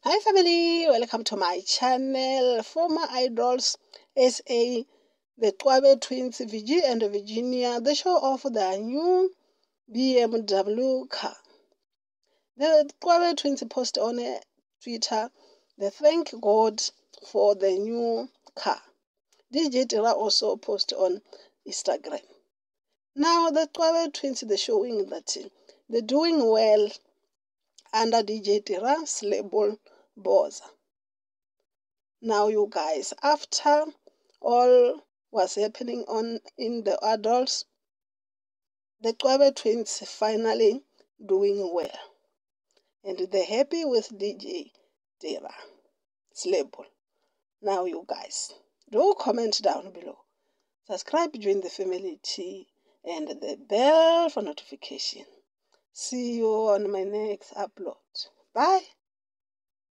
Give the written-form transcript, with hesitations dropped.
Hi family, welcome to my channel. Former idols SA, the Qwabe twins, Vigi and Virginia, they show off their new BMW car. The Qwabe twins post on Twitter, they thank God for the new car. DJ Tira also post on Instagram. Now the Qwabe twins, they're showing that they're doing well under DJ Tira's label Boza. Now you guys, after all was happening in the adults, the qwabe twins finally doing well. And they're happy with DJ Tira's label. Now you guys, do comment down below. Subscribe, join the family tea, and the bell for notification. See you on my next upload. Bye.